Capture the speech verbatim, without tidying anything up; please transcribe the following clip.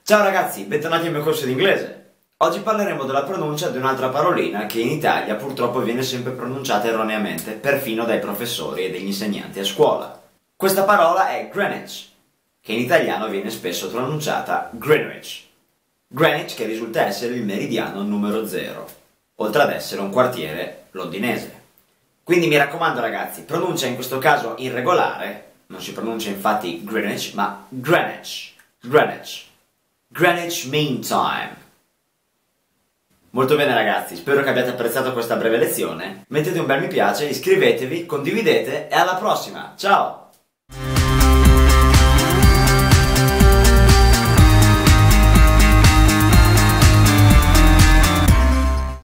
Ciao ragazzi, bentornati al mio corso di inglese. Oggi parleremo della pronuncia di un'altra parolina che in Italia purtroppo viene sempre pronunciata erroneamente, perfino dai professori e degli insegnanti a scuola. Questa parola è Greenwich, che in italiano viene spesso pronunciata Greenwich. Greenwich che risulta essere il meridiano numero zero, oltre ad essere un quartiere londinese. Quindi mi raccomando ragazzi, pronuncia in questo caso irregolare, non si pronuncia infatti Greenwich, ma Greenwich, Greenwich. Greenwich Mean Time. Molto bene ragazzi, spero che abbiate apprezzato questa breve lezione. Mettete un bel mi piace, iscrivetevi, condividete e alla prossima. Ciao!